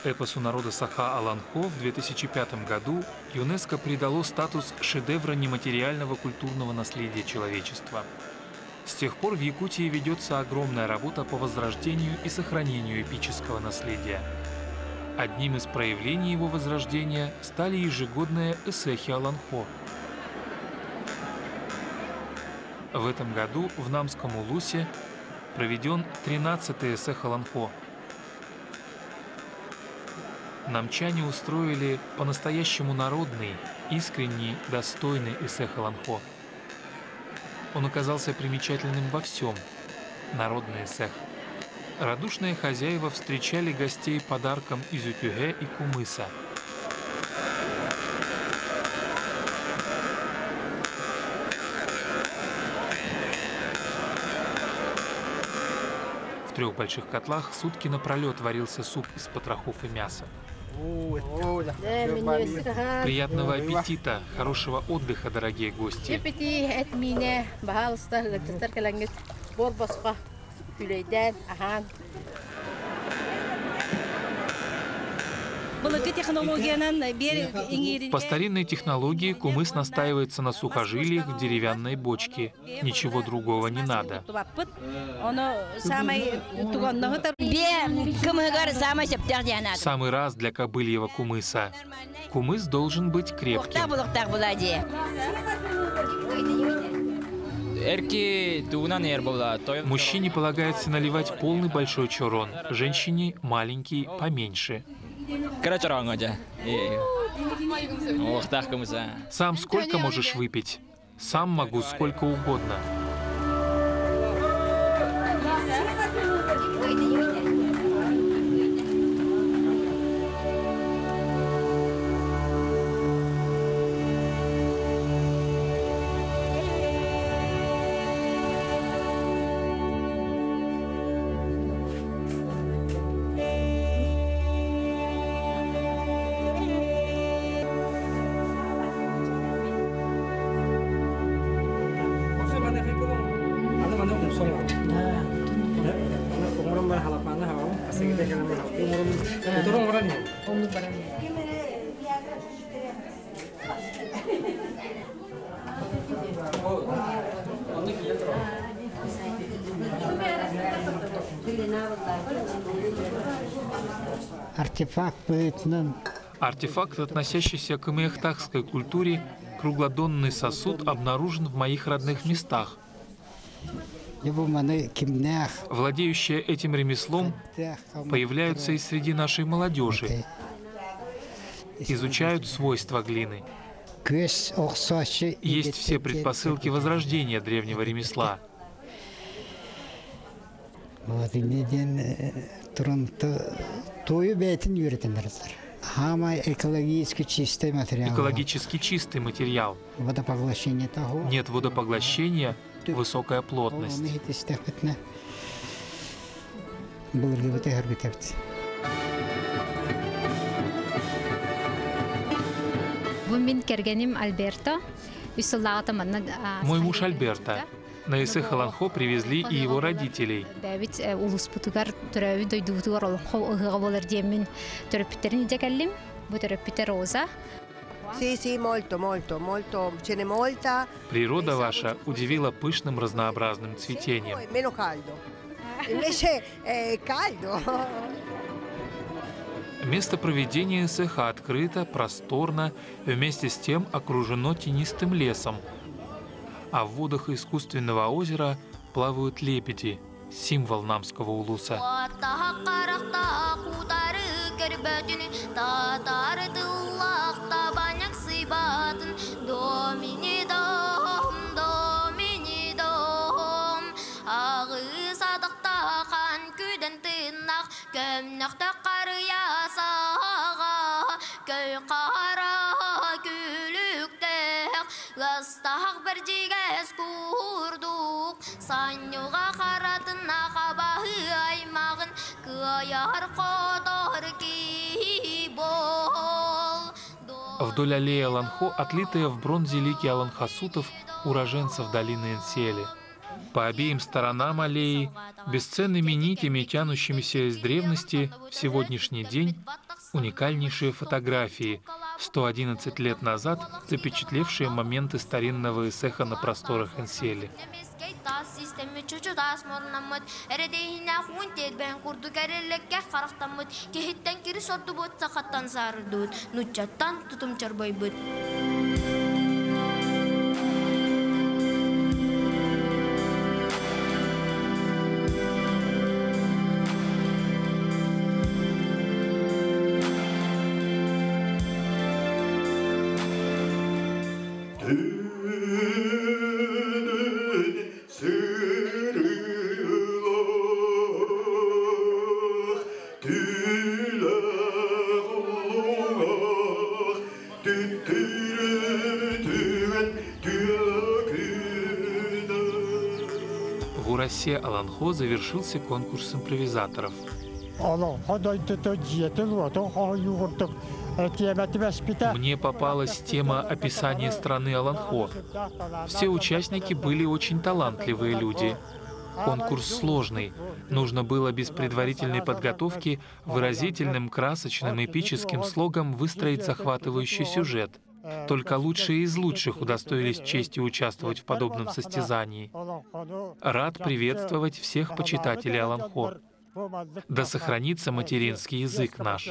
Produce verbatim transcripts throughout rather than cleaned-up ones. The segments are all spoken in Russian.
Эпосу народа Саха-Аланхо в две тысячи пятом году ЮНЕСКО придало статус шедевра нематериального культурного наследия человечества. С тех пор в Якутии ведется огромная работа по возрождению и сохранению эпического наследия. Одним из проявлений его возрождения стали ежегодные эсэхи Аланхо. В этом году в Намском улусе проведен тринадцатый эсэх Аланхо. Намчане устроили по-настоящему народный, искренний, достойный эсэх Аланхо. Он оказался примечательным во всем. Народный эсэх. Радушные хозяева встречали гостей подарком из утюге и кумыса. В трех больших котлах сутки напролет варился суп из потрохов и мяса. Приятного аппетита, хорошего отдыха, дорогие гости. По старинной технологии кумыс настаивается на сухожилиях в деревянной бочке. Ничего другого не надо. Самый раз для кобыльего кумыса. Кумыс должен быть крепким. Мужчине полагается наливать полный большой чорон, женщине маленький, поменьше. Сам сколько можешь выпить? Сам могу сколько угодно. Артефакт, относящийся к эмеахтахской культуре, круглодонный сосуд, обнаружен в моих родных местах. Владеющие этим ремеслом появляются и среди нашей молодежи, изучают свойства глины. Есть все предпосылки возрождения древнего ремесла. Экологически чистый материал. Нет водопоглощения, высокая плотность. Мой муж Альберто. На эсэх Аланхо привезли и его родителей. Природа ваша удивила пышным разнообразным цветением. Место проведения эсэха открыто, просторно, вместе с тем окружено тенистым лесом. А в водах искусственного озера плавают лебеди, символ Намского улуса. Вдоль аллеи Аланхо отлитые в бронзе лики аланхасутов, уроженцев долины Энсели. По обеим сторонам аллеи, бесценными нитями, тянущимися из древности, в сегодняшний день Уникальнейшие фотографии, сто одиннадцать лет назад запечатлевшие моменты старинного эсэха на просторах Энсели. В Урасе Аланхо завершился конкурс импровизаторов. Мне попалась тема описания страны Аланхо. Все участники были очень талантливые люди. Конкурс сложный. Нужно было без предварительной подготовки выразительным, красочным, эпическим слогом выстроить захватывающий сюжет. Только лучшие из лучших удостоились чести участвовать в подобном состязании. Рад приветствовать всех почитателей Аланхо. Да сохранится материнский язык наш.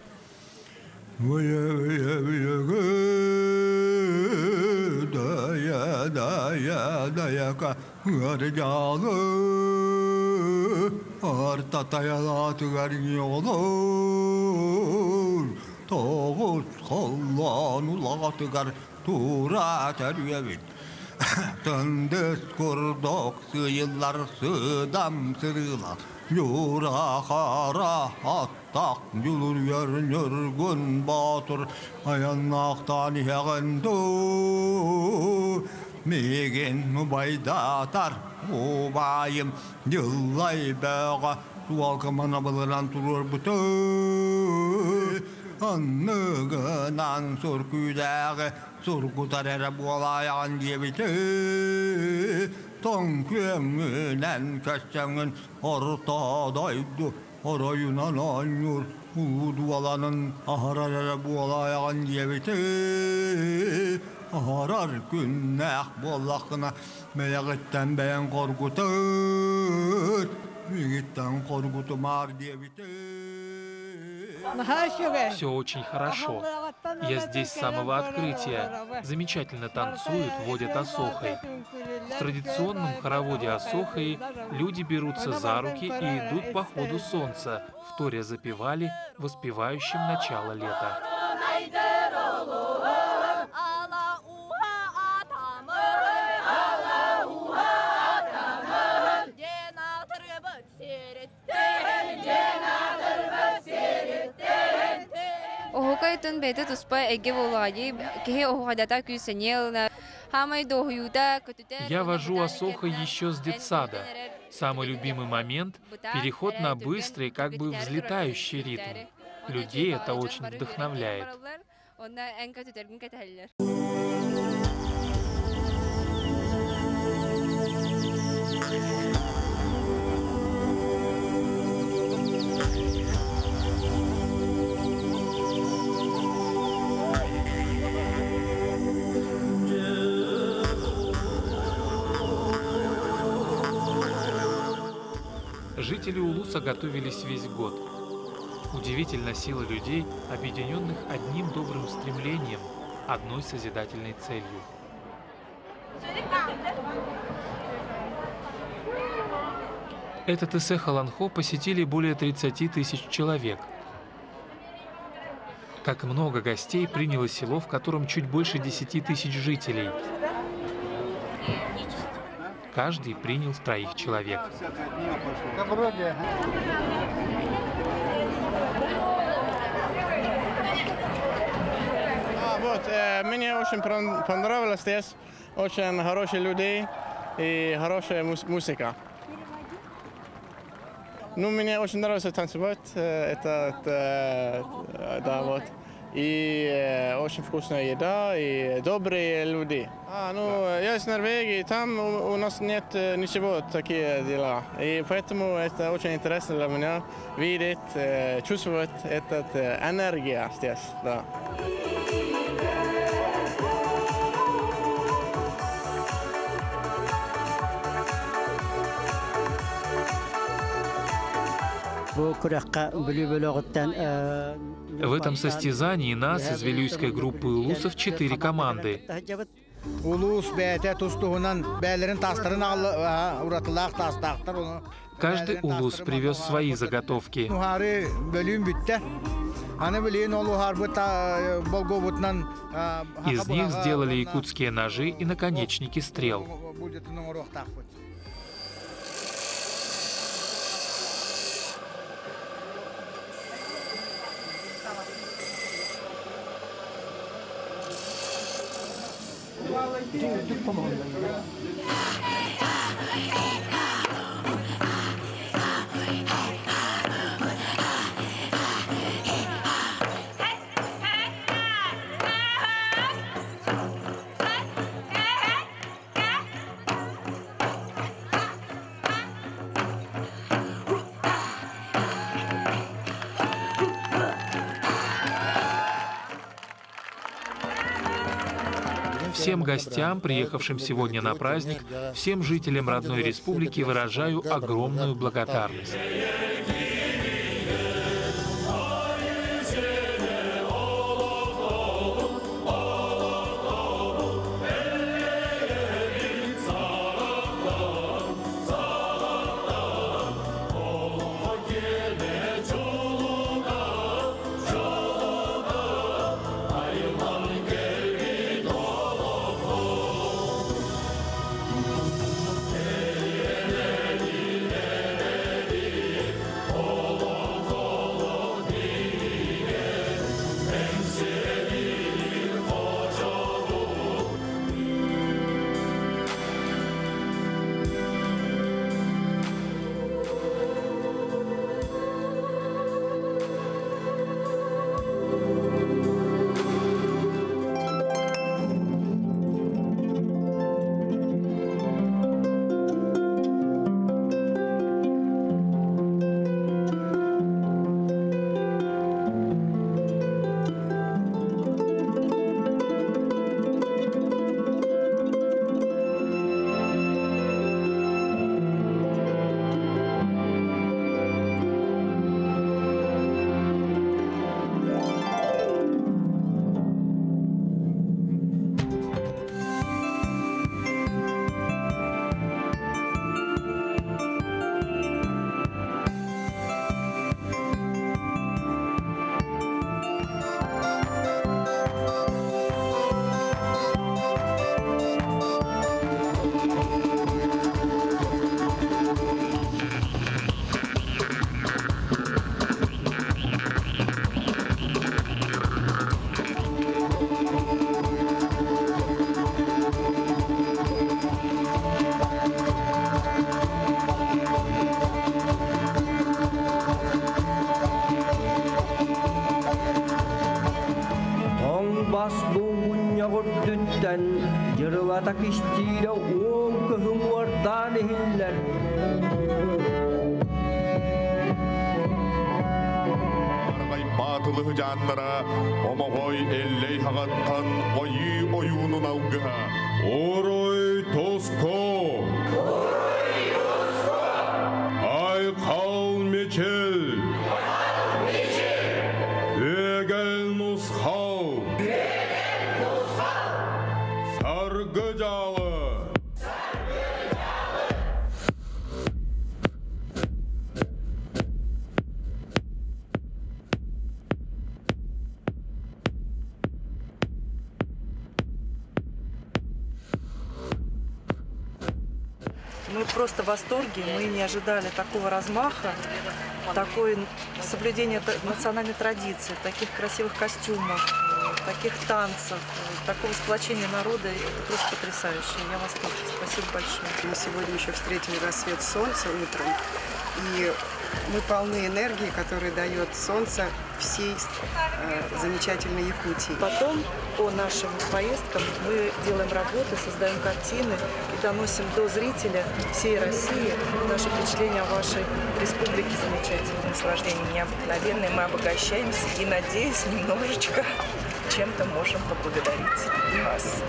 Yura hara attak yulur görünür gün batır ayanaktan yağındı megen baydatar ubayım yıllay bağa sualkamana bılıran turur bütü anlıgınan surküdağı surkutar ere bualayan diye biti Ton kömünen köşeğin ortadaydı, orayınan anyur, udualanın aharara bualayan diyebiti. Aharar günnek bollakına, melekitten beyen korkutur, mügitten korkutumar diyebiti. Все очень хорошо. Я здесь с самого открытия. Замечательно танцуют, водят асохой. В традиционном хороводе асохой люди берутся за руки и идут по ходу солнца, вторя запевали, воспевающим начало лета. Я вожу асохой еще с детсада. Самый любимый момент — переход на быстрый, как бы взлетающий ритм. Людей это очень вдохновляет. Жители Улуса готовились весь год. Удивительна сила людей, объединенных одним добрым стремлением, одной созидательной целью. Этот эсэх Аланхо посетили более тридцати тысяч человек. Как много гостей приняло село, в котором чуть больше десяти тысяч жителей. Каждый принял троих человек. Вот, мне очень понравилось здесь. Очень хорошие люди и хорошая музыка. Ну, мне очень нравится танцевать. Это, это да, вот. и очень вкусная еда, и добрые люди. А, ну, я из Норвегии, там у, у нас нет ничего такие дела. И поэтому это очень интересно для меня видеть, чувствовать эту энергию здесь. Да. В этом состязании нас из вилюйской группы улусов четыре команды. Каждый улус привез свои заготовки. Из них сделали якутские ножи и наконечники стрел. Всем гостям, приехавшим сегодня на праздник, всем жителям родной республики выражаю огромную благодарность. Батылы жаннара омогой эллей хагаттан ойы оюнун аугыха. Орой тоско. Орой тоско. Ай кал мечел. Кал мечел. Эгел нусхал. Эгел нусхал. Саргы жалы. Мы просто в восторге, мы не ожидали такого размаха, такое соблюдение национальной традиции, таких красивых костюмов, таких танцев, такого сплочения народа. Это просто потрясающе. Я в восторге. Спасибо большое. Мы сегодня еще встретили рассвет солнца утром. И Мы полны энергии, которую дает солнце всей э, замечательной Якутии. Потом по нашим поездкам мы делаем работы, создаем картины и доносим до зрителя всей России наши впечатления о вашей республике замечательной. Наслаждение необыкновенное, мы обогащаемся и, надеюсь, немножечко чем-то можем поблагодарить вас.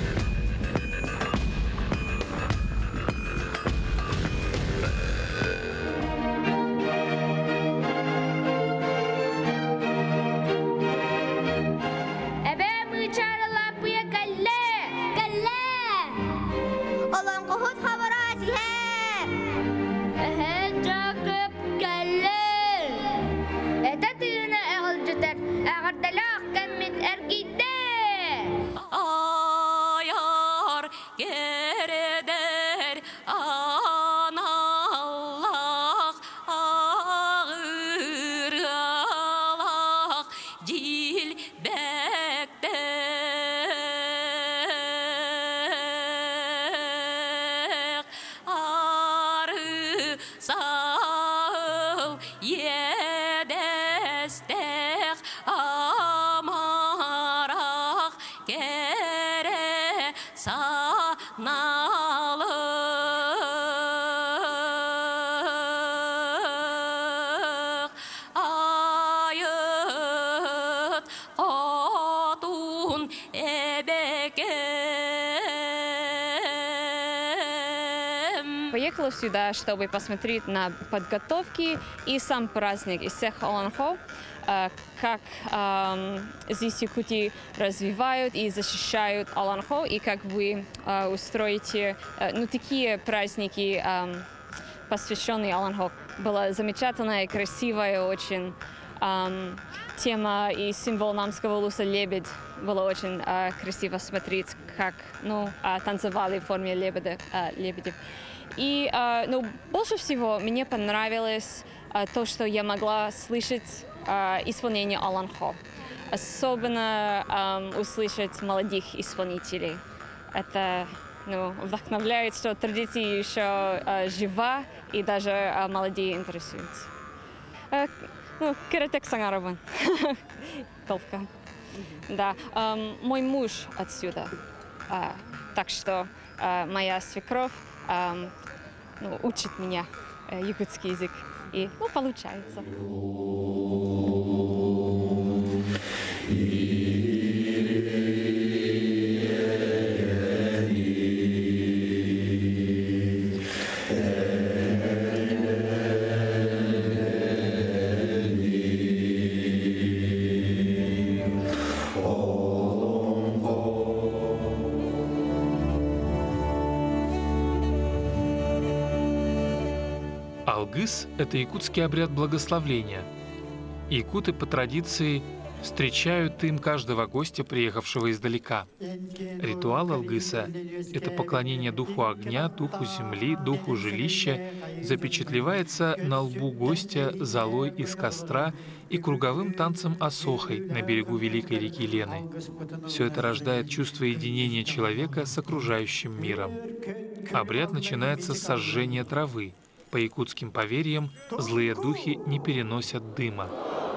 Поехала сюда, чтобы посмотреть на подготовки и сам праздник из всех Аланхо, как э, здесь Якутии развивают и защищают Аланхо, и как вы э, устроите э, ну, такие праздники, э, посвященные Аланхо. Была замечательная и красивая очень э, тема и символ намского улуса лебедь. Было очень э, красиво смотреть, как ну, э, танцевали в форме лебедя, э, лебедев. И э, ну, больше всего мне понравилось э, то, что я могла слышать э, исполнение Аланхо. Особенно э, услышать молодых исполнителей. Это ну, вдохновляет, что традиция еще э, жива, и даже э, молодые интересуются. Э, ну, Керетек Сангарован. Только. Да. Э, мой муж отсюда. Э, так что э, моя свекровь э, ну, учит меня э, якутский язык. И ну, получается. Алгыс – это якутский обряд благословления. Якуты по традиции встречают им каждого гостя, приехавшего издалека. Ритуал Алгыса – это поклонение духу огня, духу земли, духу жилища, запечатлевается на лбу гостя золой из костра и круговым танцем осохой на берегу великой реки Лены. Все это рождает чувство единения человека с окружающим миром. Обряд начинается с сожжения травы. По якутским поверьям, злые духи не переносят дыма.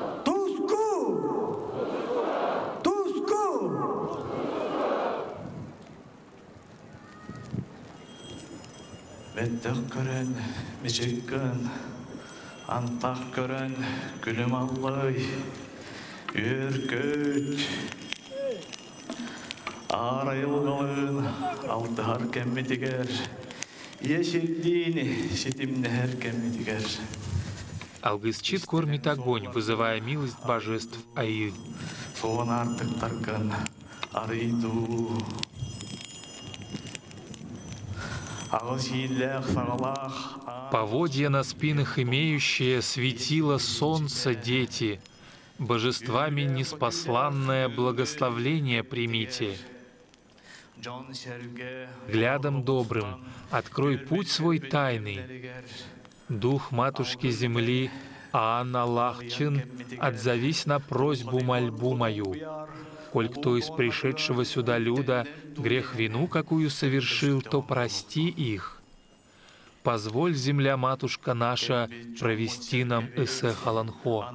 Алгыс-чит кормит огонь, вызывая милость божеств Аи. Поводья на спинах имеющие светило солнца дети, божествами неспосланное благословление примите. Глядом добрым открой путь свой тайный. Дух матушки земли Аанна Лахчин, отзовись на просьбу мольбу мою. Коль кто из пришедшего сюда люда грех вину какую совершил, то прости их. позволь, земля-матушка наша, провести нам эсэ халанхо.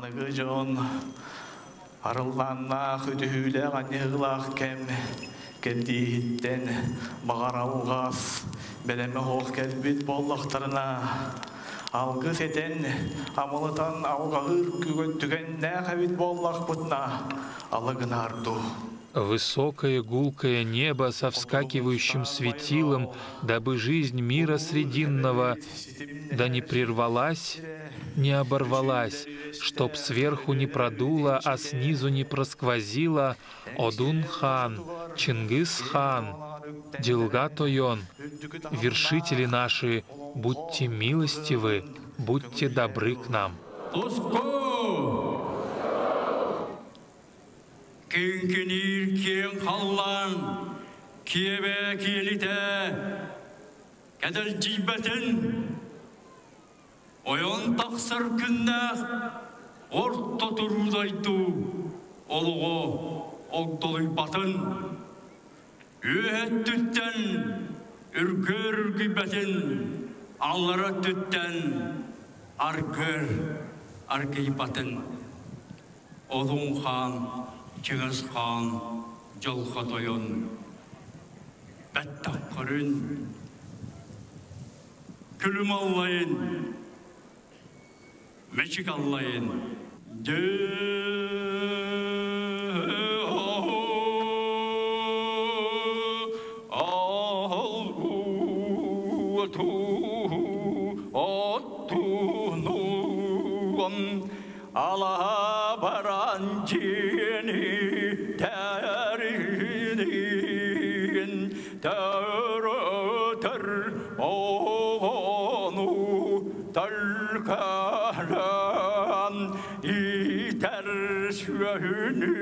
Алгы сетен, амылытан алғағыр күгөттіген нәқәвит боллақ бұтна, алығын арду. Высокое гулкое небо со вскакивающим светилом, дабы жизнь мира срединного да не прервалась, не оборвалась, чтоб сверху не продуло, а снизу не просквозило. Одун-хан, Чингис-хан, Джилга-Тойон, вершители наши, будьте милостивы, будьте добры к нам. Кенкенир кен халлан, киебе киелите, кедер жибетін, ойон тақсыр күннәқ, орта тұрудайту, олығы оғдолы батын, үйет түттен, үргір гибетін, аллара түттен, аргыр, аргый батын, Одун хан, Чингис хан, Джилга-Тойон, бәттақ қырын, күлім аллайын, мәшік аллайын, Алла баран жиені тәрінен тәрітір оғыну тәлкәрін итәр сөйіні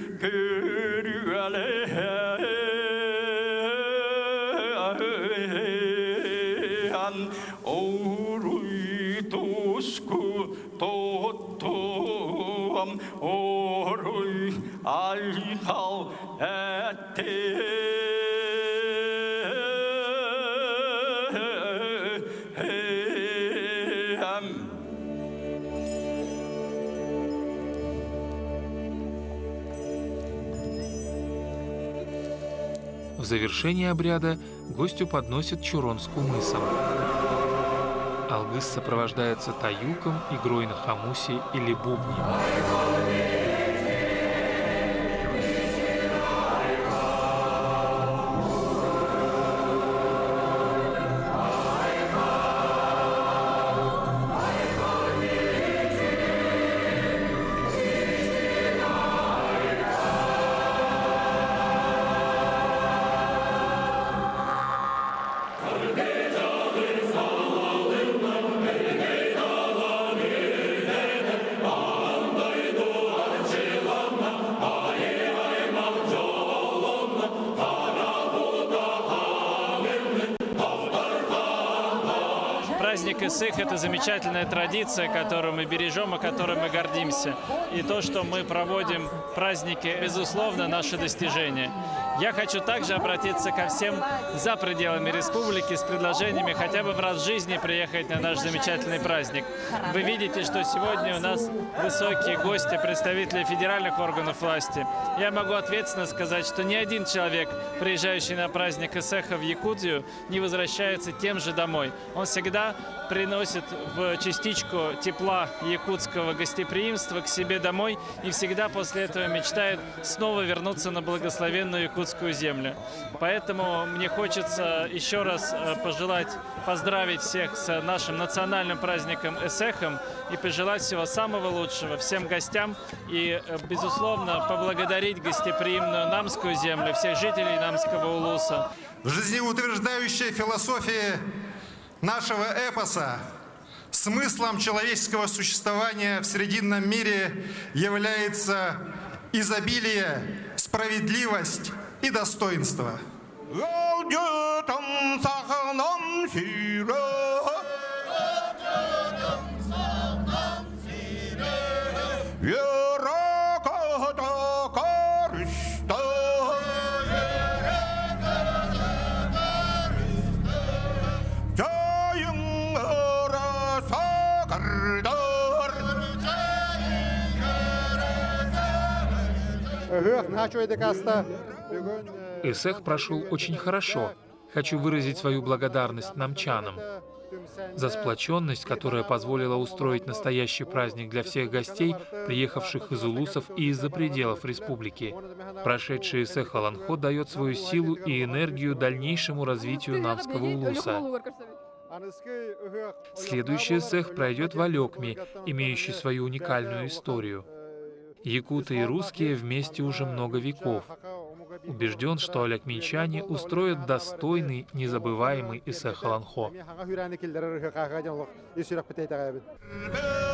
көргәлен оруй туску тоттум оруй айқал әттем. В завершение обряда гостю подносят чуронску мысом. Алгыс сопровождается таюком, игрой на хамусе или бубне. Праздник Эсэх – это замечательная традиция, которую мы бережем и которой мы гордимся. И то, что мы проводим праздники, безусловно, наше достижение. Я хочу также обратиться ко всем за пределами республики с предложениями хотя бы в раз в жизни приехать на наш замечательный праздник. Вы видите, что сегодня у нас высокие гости, представители федеральных органов власти. Я могу ответственно сказать, что ни один человек, приезжающий на праздник Эсэха в Якутию, не возвращается тем же домой. Он всегда приносит в частичку тепла якутского гостеприимства к себе домой и всегда после этого мечтает снова вернуться на благословенную якутскую землю. Поэтому мне хочется еще раз пожелать, поздравить всех с нашим национальным праздником Эсэхом и пожелать всего самого лучшего всем гостям и, безусловно, поблагодарить гостеприимную Намскую землю, всех жителей Намского улуса. Жизнеутверждающая философия нашего эпоса, смыслом человеческого существования в Срединном мире является изобилие, справедливость и достоинство. Эсэх прошел очень хорошо. Хочу выразить свою благодарность намчанам за сплоченность, которая позволила устроить настоящий праздник для всех гостей, приехавших из улусов и из-за пределов республики. Прошедший Эсэх Аланхо дает свою силу и энергию дальнейшему развитию Намского улуса. Следующий Эсэх пройдет в Алекме, имеющий свою уникальную историю. Якуты и русские вместе уже много веков. Убежден, что алекминчане устроят достойный, незабываемый Эсэх Аланхо.